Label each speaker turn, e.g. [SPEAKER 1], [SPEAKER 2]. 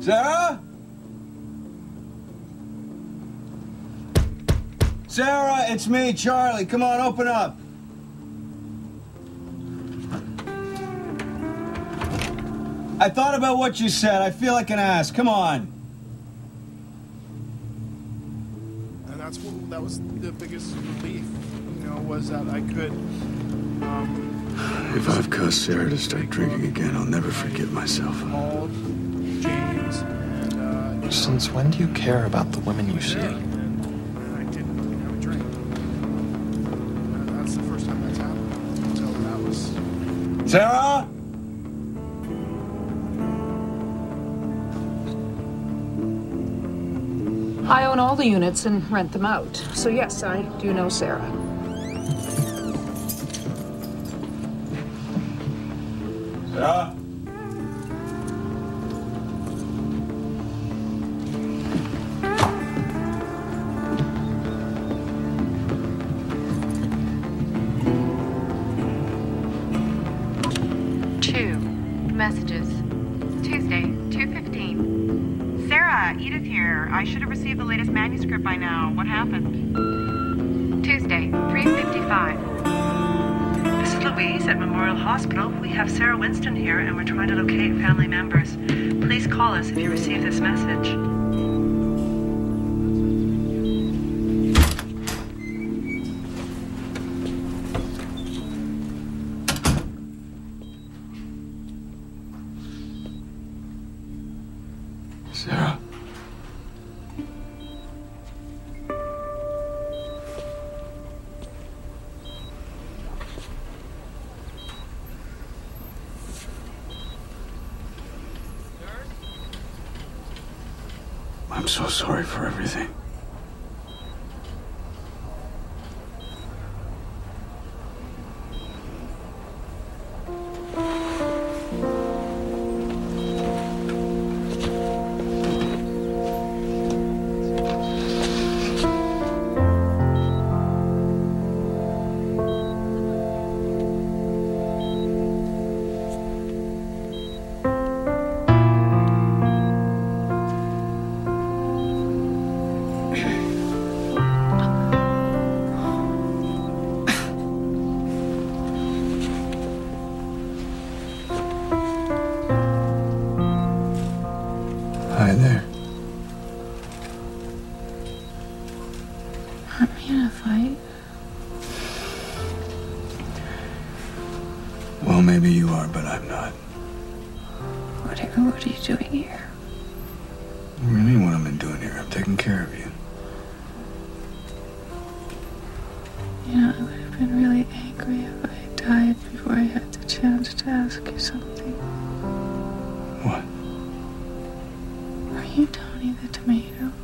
[SPEAKER 1] Sarah? Sarah, it's me, Charlie. Come on, open up. I thought about what you said. I feel like an ass. Come on.
[SPEAKER 2] And that was the biggest relief, was that I could.
[SPEAKER 3] If I've caused Sarah to start drinking again, I'll never forgive myself.
[SPEAKER 2] Called James, and
[SPEAKER 4] since when do you care about the women you see?
[SPEAKER 2] And I didn't have a drink. That's the first time that's happened. So that was.
[SPEAKER 1] Sarah?
[SPEAKER 5] I own all the units and rent them out. So yes, I do know Sarah.
[SPEAKER 1] Sarah?
[SPEAKER 6] Messages. Tuesday, 2:15. Sarah, Edith here. I should have received the latest manuscript by now. What happened? Tuesday, 3:55.
[SPEAKER 7] This is Louise at Memorial Hospital. We have Sarah Winston here and we're trying to locate family members. Please call us if you receive this message.
[SPEAKER 3] Sarah. I'm so sorry for everything. Hi there.
[SPEAKER 8] Aren't we in a fight?
[SPEAKER 3] Well, maybe you are, but I'm not.
[SPEAKER 8] What are you doing here?
[SPEAKER 3] What do you mean what I'm doing here? I'm taking care of you.
[SPEAKER 8] You know, I would have been really angry if I died before I had the chance to ask you something.
[SPEAKER 3] What?
[SPEAKER 8] Are you Tony the tomato?